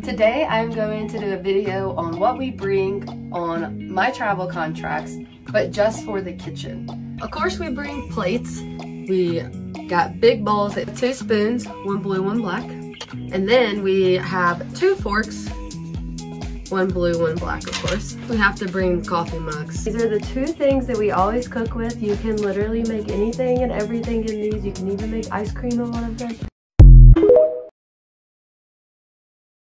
Today I'm going to do a video on what we bring on my travel contracts, but just for the kitchen. Of course we bring plates. We got big bowls, 2 spoons, 1 blue, 1 black. And then we have 2 forks, 1 blue, 1 black, of course. We have to bring coffee mugs. These are the 2 things that we always cook with. You can literally make anything and everything in these. You can even make ice cream in one of them.